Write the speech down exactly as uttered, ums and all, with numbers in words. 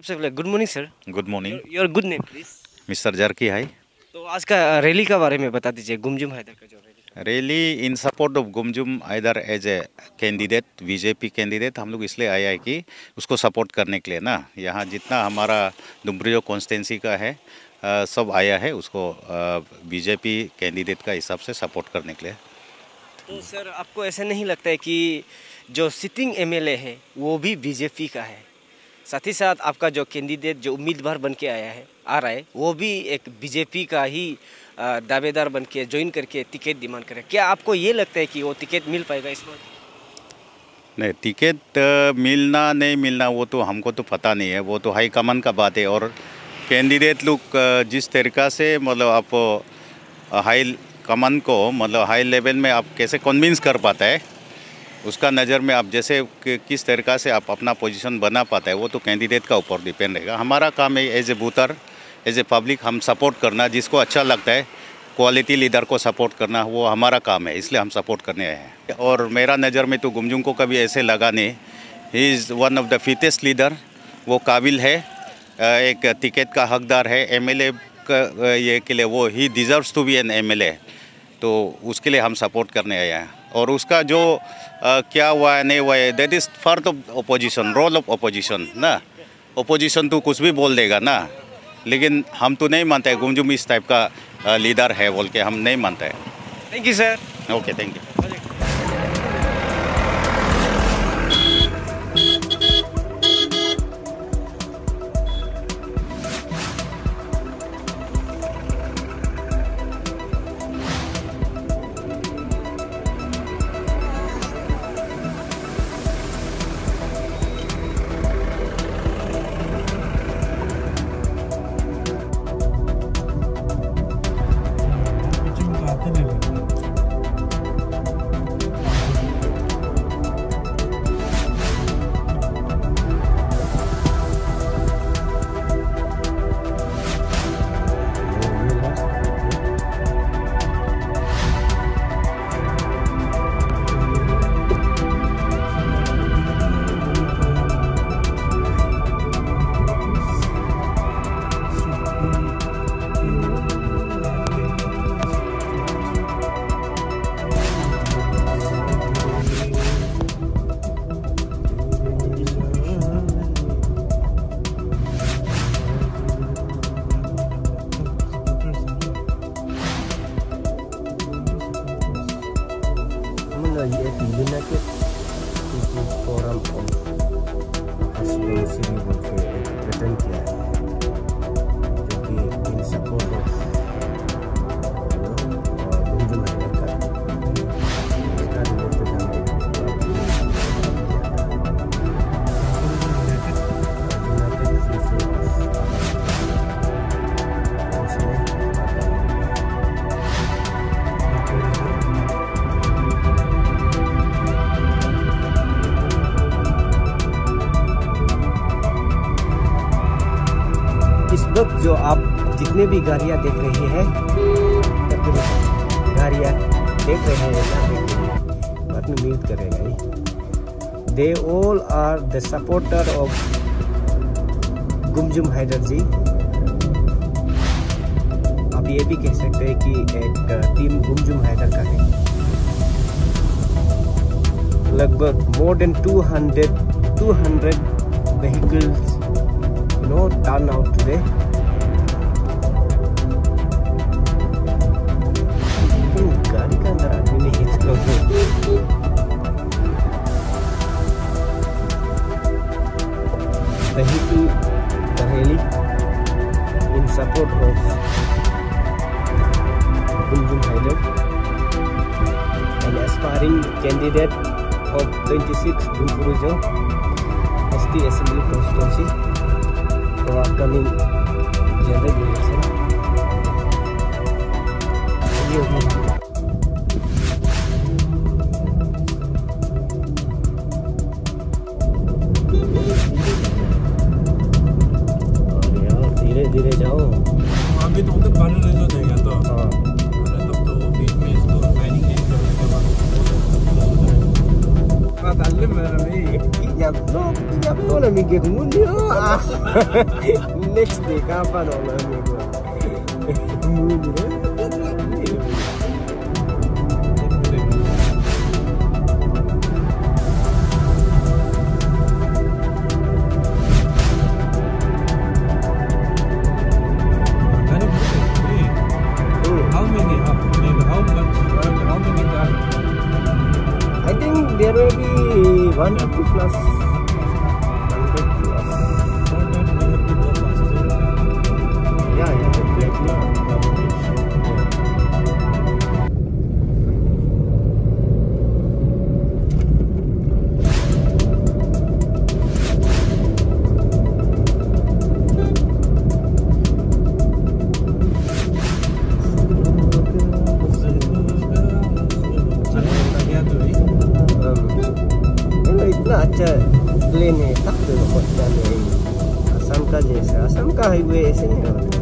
सबसे पहले good morning sir. Good morning. Your good name please. Mister जरकी hi. तो आज का रैली का बारे में बता दीजिए, गुमजुम हैदर का जो rally. Rally in support of Gumjum Haider as a candidate, BJP candidate. हम लोग इसलिए आया है कि उसको सपोर्ट करने के लिए ना, यहाँ जितना हमारा डुमरियो कॉन्स्टिट्यूंसी का है आ, सब आया है उसको बीजेपी कैंडिडेट का हिसाब से सपोर्ट करने के लिए। तो सर आपको ऐसा नहीं लगता है कि जो सिटिंग एमएलए है वो भी बीजेपी का है, साथ ही साथ आपका जो कैंडिडेट जो उम्मीदवार बन के आया है आ रहा है वो भी एक बीजेपी का ही दावेदार बन के ज्वाइन करके टिकट डिमांड करे, क्या आपको ये लगता है कि वो टिकट मिल पाएगा इस बार? नहीं, टिकट मिलना नहीं मिलना वो तो हमको तो पता नहीं है, वो तो हाई कमान का बात है। और कैंडिडेट लोग जिस तरीक़ा से मतलब आप हाई कमान को मतलब हाई लेवल में आप कैसे कन्विंस कर पाता है, उसका नज़र में आप जैसे कि, किस तरीक़ा से आप अपना पोजीशन बना पाता है वो तो कैंडिडेट का ऊपर डिपेंड रहेगा। हमारा काम है as a voter, as a public हम सपोर्ट करना, जिसको अच्छा लगता है क्वालिटी लीडर को सपोर्ट करना, वो हमारा काम है, इसलिए हम सपोर्ट करने आए हैं। और मेरा नज़र में तो गुमजुम को कभी ऐसे लगा नहीं, he is one of the fittest leader, वो काबिल है, एक टिकट का हकदार है एमएलए का ये के लिए, वो he deserves to be an MLA, तो उसके लिए हम सपोर्ट करने आए हैं। और उसका जो आ, क्या हुआ है नहीं हुआ है, that is part of opposition, role of opposition ना। ओपोजिशन तो कुछ भी बोल देगा ना, लेकिन हम तो नहीं मानते गुमजुम इस टाइप का लीडर है बोल के, हम नहीं मानते हैं। Thank you sir. Okay, thank you. United Forum of Husband City बोल के प्रेजेंट किया है, जो कि in support of Gumjum Haider का इसका रिलेटेड हमें इस वक्त जो आप जितने भी गाड़ियाँ देख रहे हैं, गाड़ियाँ देख रहे हैं बाद में म्यूट करेगा, they all are the supporter of Gumjum Haider ji. आप ये भी कह सकते हैं कि एक टीम गुमजुम हैदर का है। लगभग more than two hundred vehicles No turn out today. गाड़ी का अंदर आदमी नहीं है। Vehicle rally in support of Gummjum Haider, an aspiring candidate of twenty-six Dumpurijo S T Assembly constituency. तो अपकमिंग जनरल इलेक्शन धीरे धीरे जाओ, अभी तो उधर पानी ले जाएगा तो हाँ तब तो बीच में इसको ट्रेनिंग नहीं करने के बाद film na Kijap no, kijap no na mi get munyo. Next day kapan na mi go. Munyo. How many? How many? How much? How many cars? I think there will be one fifty plus. one fifty plus. So that we have to go faster. Yeah, yeah, exactly. इतना अच्छा plane है तब तो बहुत चले असम का जैसा असम का हाईवे ऐसे नहीं होता